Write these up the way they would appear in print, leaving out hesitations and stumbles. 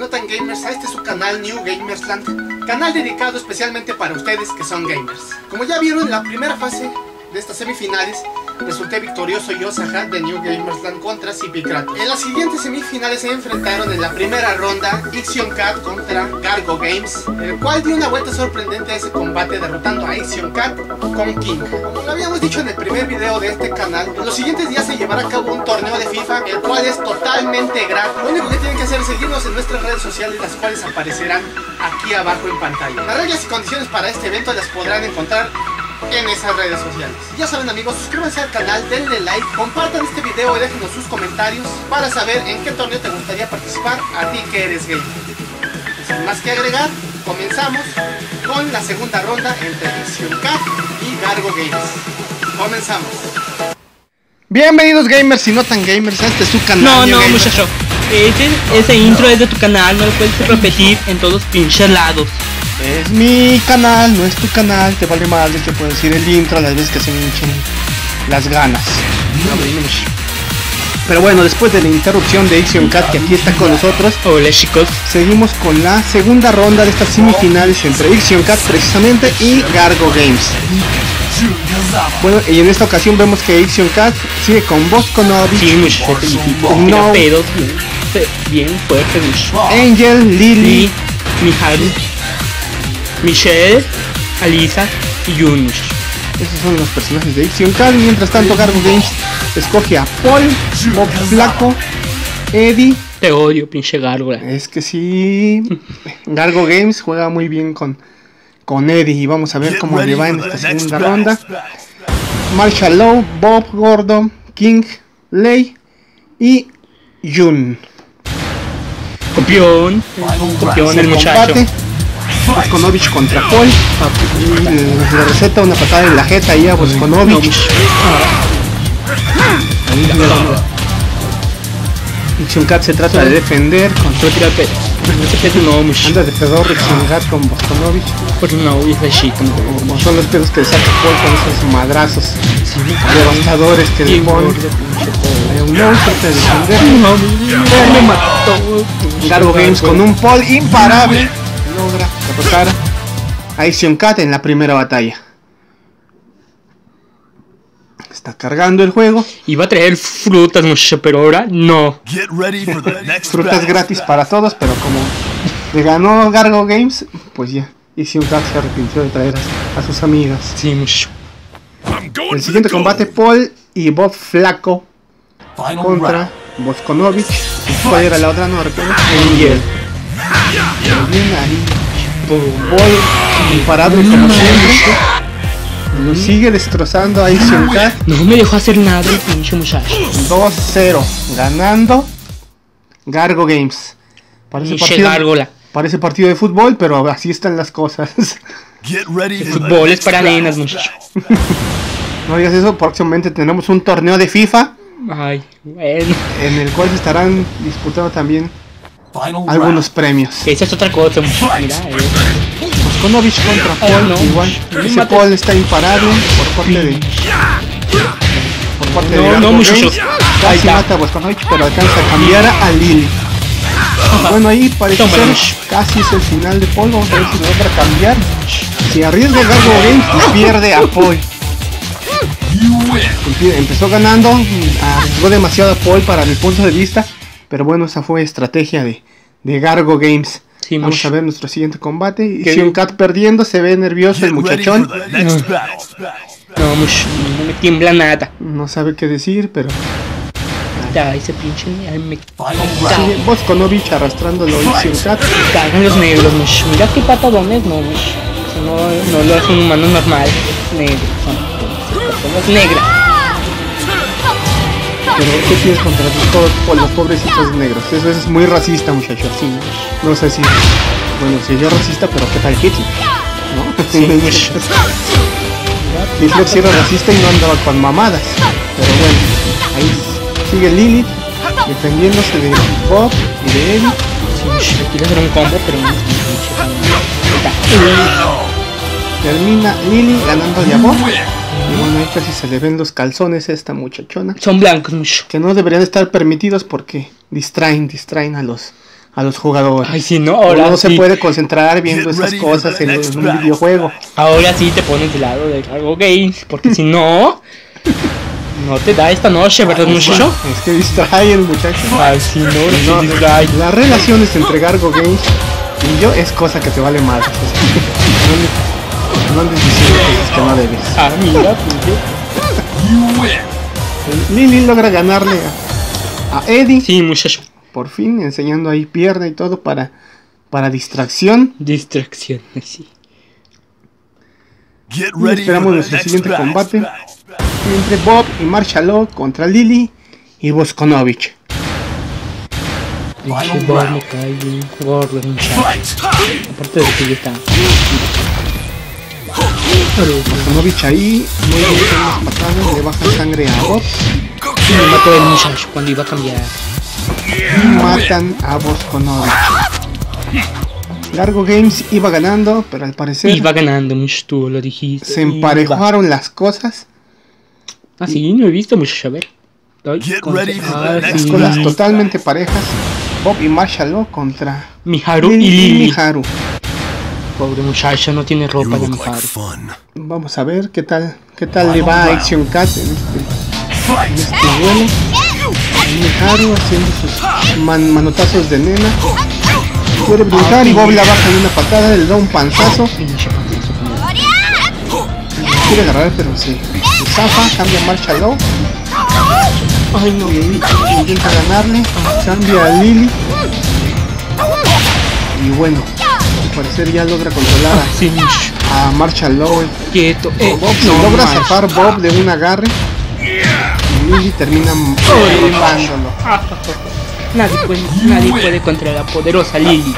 notan gamers a este su canal New Gamersland, canal dedicado especialmente para ustedes que son gamers. Como ya vieron en la primera fase de estas semifinales, resulté victorioso yo, Sahat, de New Gamersland contra Cipicrato. En las siguientes semifinales se enfrentaron en la primera ronda Ixion Cat contra Gargo Games, el cual dio una vuelta sorprendente a ese combate derrotando a Ixion Cat con King. Como lo habíamos dicho en el primer video de este canal, en los siguientes días se llevará a cabo un torneo de FIFA, el cual es totalmente gratis. Lo único que tienen que hacer es seguirnos en nuestras redes sociales, las cuales aparecerán aquí abajo en pantalla. Las reglas y condiciones para este evento las podrán encontrar en esas redes sociales. Ya saben, amigos, suscríbanse al canal, denle like, compartan este video y déjenos sus comentarios para saber en qué torneo te gustaría participar a ti que eres gamer. Sin más que agregar, comenzamos con la segunda ronda entre Ixion Cat y Gargo Games. Comenzamos. Bienvenidos gamers y no tan gamers a este su canal. No, muchacho, ese intro es de tu canal, no lo puedes repetir en todos pinches lados. Es mi canal, no es tu canal, te vale madre que puedo decir el intro a las veces que se me hinchen las ganas. Pero bueno, después de la interrupción de Ixion Cat, que aquí está con nosotros, hola chicos, seguimos con la segunda ronda de estas semifinales entre Ixion Cat precisamente y Gargo Games. Bueno, y en esta ocasión vemos que Ixion Cat sigue con Bosconovich, sí, no, pedos bien fuertes, Angel, Lily, Miharu, Michelle, Alisa y Yunus. Esos son los personajes de Ixion Cat. Mientras tanto, Gargo Games escoge a Paul, Bob Flaco, Eddie. Te odio, pinche gárgola. Es que sí, Gargo Games juega muy bien con Eddie. Y vamos a ver cómo le va en esta segunda ronda. Marshall Lowe, Bob Gordon, King, Lei y Jun. Campeón el muchacho. Bosconovich contra Paul. Le receta una patada en la jeta ahí a Bosconovich. Ixion Cat se trata de defender con su anda de pedorro Ixion Cat con Bosconovich. Pues no, es así como son los pedos que le saca Paul con esos madrazos devastadores que le ponen. No trata de defender. Me mató. Gargo Games con un Paul imparable logra derrotar a Ixion Cat en la primera batalla. Está cargando el juego. Iba a traer frutas, muchacho, pero ahora no. Frutas gratis para todos, pero como le ganó Gargo Games, pues ya Ixion Cat se arrepintió de traer a sus amigas. Sí, muchacho. El siguiente combate, Paul y Bob Flaco contra Bosconovich. ¿Cuál era la otra? No recuerdo. Angel. Bien ahí. Paul imparable como siempre. Lo sigue destrozando a Ixion Cat. No me dejó hacer nada el pinche muchacho. 2-0 ganando Gargo Games. Parece partido de fútbol, pero así están las cosas. El fútbol es para nenas, muchacho. No digas eso, próximamente tenemos un torneo de FIFA. Ay, bueno. En el cual se estarán disputando también algunos premios. Esa es otra cosa, muchacho. Mira, Bosconovich contra Paul, no. Igual. Ese Paul está imparable por parte de no, muchacho. Casi mata a Bosconovich, pero alcanza a cambiar a Lily. Bueno, ahí parece ser casi es el final de Paul. Vamos a ver si logra cambiar. Si arriesga Gargo Games y pierde a Paul. Empezó ganando, arriesgó demasiado a Paul para mi punto de vista, pero bueno, esa fue estrategia de Gargo Games. Sí, vamos a ver nuestro siguiente combate. Ixion Cat perdiendo, se ve nervioso el muchachón. No me tiembla nada. No sabe qué decir, pero ya, ese pinche Bosconovich arrastrándolo a Ixion Cat. Cagan los negros, mira qué patadones, no lo es un humano normal. Negro, son personas negras. Pero ¿qué tienes contra los pobrecitos negros? Eso es muy racista, muchacho. Sí, no sé si... Bueno, si yo racista, pero ¿qué tal Hitler? ¿No? Sí, Hitler sí era racista y no andaba con mamadas. Pero bueno, ahí sigue Lilith defendiéndose de Bob y de Eddie. Sí, quiere hacer un combo, pero no. Termina Lily ganándole a Bob. Y bueno, ahí casi se le ven los calzones a esta muchachona. Son blancos, mucho. Que no deberían estar permitidos porque distraen a a los jugadores. Ay, si no, ahora Uno no sí. se puede concentrar viendo esas cosas en un videojuego. Ahora sí te pones del lado de Gargo Games, porque si no, no te da esta noche, ¿verdad, muchacho? Es que distraen, muchachos. Ay, si no, No, no, distrae. las relaciones entre Gargo Games y yo es cosa que te vale más. No andes diciendo cosas que no debes. Ah, mira, pinche. Lily logra ganarle a Eddie. Sí, muchacho. Por fin, enseñando ahí pierna y todo para distracción. Distracción, sí. Y esperamos nuestro siguiente combate entre Bob y Marshall Law contra Lily y Bosconovich. Pinche Bob me cae bien gordo, muchacho. Aparte de que ya está. Bosconovich ahí, muy bien con las patadas, le bajan sangre a Bob Y me mató el muchacho cuando iba a cambiar. y matan a Bosconovich. Gargo Games iba ganando, pero al parecer Iba ganando, muchacho, tú lo dijiste. se emparejaron las cosas. Ah, sí, no he visto, muchacho, a ver. Las cosas totalmente parejas. Bob y Marshall Law contra Miharu y Lily y Lily. Miharu. Pobre muchacho, no tiene ropa de Miharu. Vamos a ver qué tal le va a Action Cat en este duelo. Miharu haciendo sus manotazos de nena. Quiere brincar y Bob la baja en una patada, le da un panzazo. Pinche panzazo con él. Quiere agarrar pero se zafa, cambia a Marshall Law. Ay, no. Y ahí intenta ganarle, cambia a Lily. Y bueno, al parecer ya logra controlar Sí, muchacho. a Marshall Law. Quieto. Bob se No, logra macho. zafar Bob de un agarre. Y Lily termina derrotándolo. Nadie puede contra la poderosa Lily.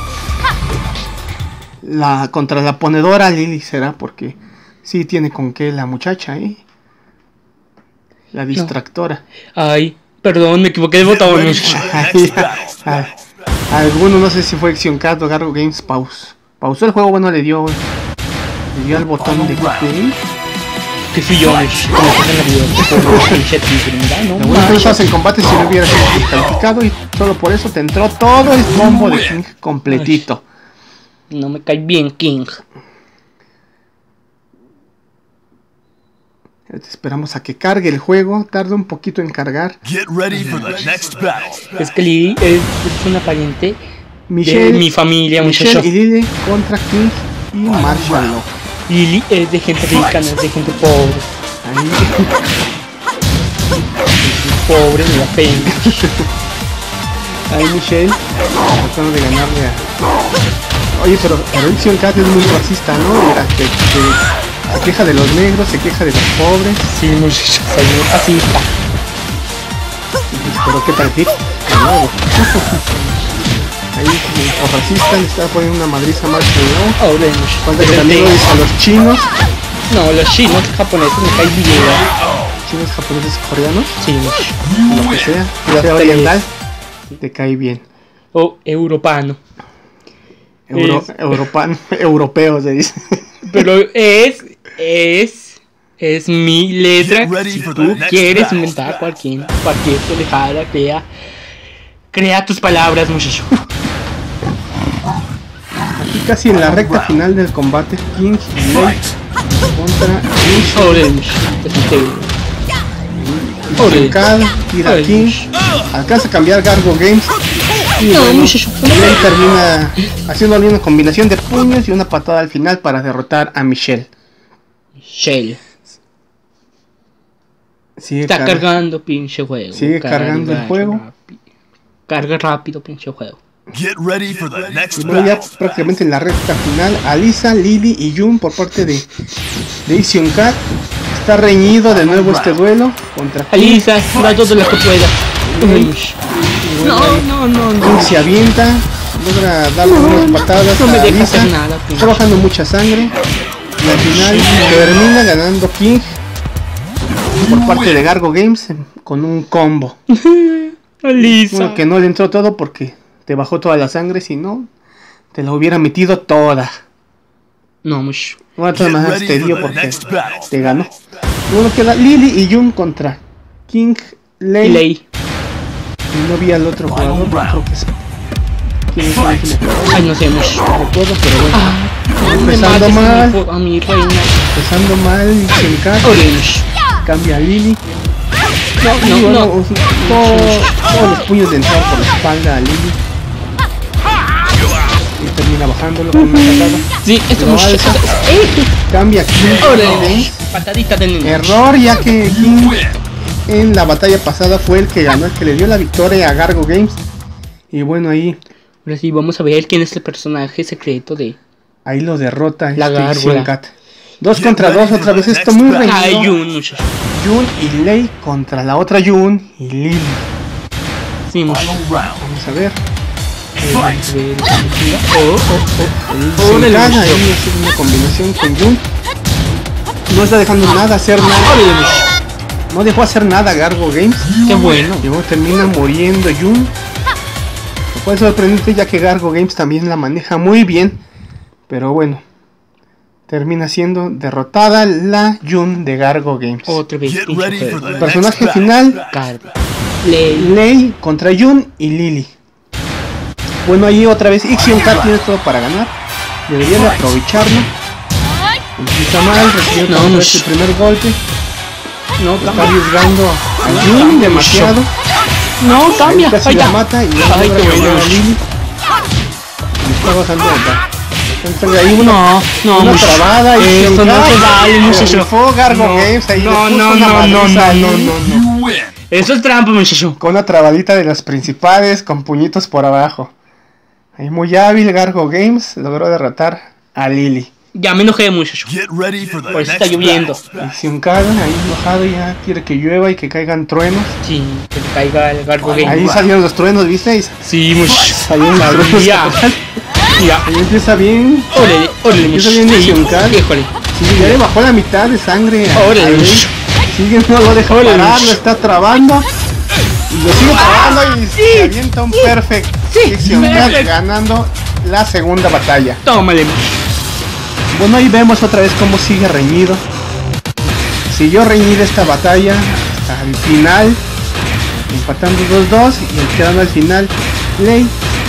Contra la ponedora Lily será porque sí tiene con qué la muchacha, la distractora. Ay, perdón, me equivoqué de botón, muchacho. Alguno, no sé si fue Action Cat o Gargo Games, pausó el juego, bueno, le dio al botón de play. Que fui yo, muchacho. Como que en la vida. Pinche tigre, mira, no Lo bueno que manches. estás en combate si no hubiera sido descalificado y solo por eso te entró todo el combo de King completito. No me cae bien, King. Esperamos a que cargue el juego, tarda un poquito en cargar. Es que Lily es una pariente Michelle, de mi familia, Michelle muchacho. y Lily contra King y Marshall Law. Lily es de gente rica, no es de gente pobre. Ahí, Pobre, me da pena. ahí Michelle tratando de ganarle a... Oye, pero Action Cat es muy racista, ¿no? Mira, se queja de los negros, se queja de los pobres. Sí, muchacho, soy muy racista. Pero qué tal que ahí el racista le está poniendo una madriza a Marshall Law. Ahora, muchacho. Falta que también lo dice a los chinos. No, los chinos, japoneses me caen bien. Chinos, japoneses, coreanos, Sí, muchacho. lo que sea. Los Sea tres. oriental, te cae bien. O europano. Europeo se dice. Pero es mi letra. Si tú quieres inventar cualquier pendejada, crea tus palabras, muchacho. Aquí casi en la recta final del combate, King y Lei contra Michelle. Orange. Orange. Tira a King. Alcanza a cambiar Gargo Games. Y No, bueno, muchacho. Lei termina haciendo una combinación de puños y una patada al final para derrotar a Michelle. Shell. Sigue Está cargando, pinche juego. Sigue cargando el juego. Carga rápido, pinche juego. Y bueno, ya prácticamente en la recta final, Alisa, Lily y Jun por parte de Action Cat. Está reñido de nuevo este duelo contra King. Alisa, da todo lo que pueda. No. King se avienta, logra darle unas patadas no me a deja Alisa. hacer nada, King. Está bajando mucha sangre. Y al final termina ganando King por parte de Gargo Games con un combo. Alisa. Bueno, que no le entró todo porque te bajó toda la sangre, si no, te la hubiera metido toda. No, mucho. Bueno, de todas maneras te dio porque te ganó. Bueno, queda Lily y Jun contra King, Lei. Ley. Y no vi al otro jugador, creo que es ¿Quién es el último? Ay, no sé, mush. Recuerdo, pero bueno. Me Empezando mates mal. a mi reina. Empezando mal, Ixionkat. Órale, mush. Cambia a Lily. No, Y no, bueno, no. todos los puños de entrada por la espalda a Lily. Y termina bajándolo con una patada. Sí, esto Lo mush. alza. Cambia a King. Órale, patadita de nene. Error, ya que King en la batalla pasada fue el que ganó, el que le dio la victoria a Gargo Games. Y bueno, ahí Ahora sí, vamos a ver quién es el personaje secreto de... lo derrota La gárgola. Ixionkat. 2 contra 2, otra vez esto muy Ay, reñido. un muchacho. Jun y Lei contra la otra Jun y Lily. Sí, mush. Vamos a ver. Oh, Ixionkat Órale, ahí hace una combinación con Jun. No está dejando nada hacer nada. No dejó hacer nada Gargo Games. qué bueno. Y luego termina muriendo Jun. Lo cual es sorprendente ya que Gargo Games también la maneja muy bien. Pero bueno. Termina siendo derrotada la Jun de Gargo Games. Otra vez. El personaje final, Lei contra Jun y Lily. Bueno, ahí otra vez Ixionkat tiene todo para ganar. Debería de aprovecharlo. Empieza mal, recibe No, otra no, vez el primer golpe. No, Está cambia. arriesgando a Jun cambia, demasiado. No, Ahí cambia. casi Ahí la está. mata y luego Ay, logra qué ganar bueno. a Lily. Y está bajando acá. Entonces ahí No, una mush. trabada y Esto no se vale, muchacho. rifó Gargo No, Games ahí no, le puso no, una no, no, madriza a no, Lily. no. Eso es trampa, muchacho. Con una trabadita de las principales con puñitos por abajo. Ahí muy hábil Gargo Games logró derrotar a Lily. Ya me enojé, muchacho. Por eso está lloviendo. Ixionkat ahí enojado ya quiere que llueva y que caigan truenos. Sí, que le caiga el Gargo Ahí Game. salieron los truenos, ¿viste? Sí, muchacho. Salieron los truenos. Ya. Ya. Ahí empieza bien. Órale, órale, Empieza muchacho. bien Sí, Ixionkat. híjole. Sí, ya le bajó la mitad de sangre a Órale, Lily. muchacho. Sigue, no lo deja Órale, parar, muchacho. lo está trabando. Y lo sigue trabando y se avienta un perfect. Sí, Ixionkat perfect. ganando la segunda batalla. Tómale, muchacho. Bueno, ahí vemos otra vez cómo sigue reñido. Siguió reñida esta batalla hasta el final, empatando 2-2 y quedando al final Lei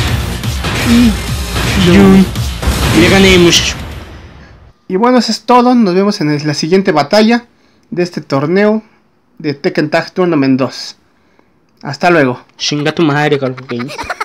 y Jun. Le gané, muchacho. Y bueno, eso es todo. Nos vemos en la siguiente batalla de este torneo de Tekken Tag Tournament 2. Hasta luego. Chinga tu madre, Gargo Game.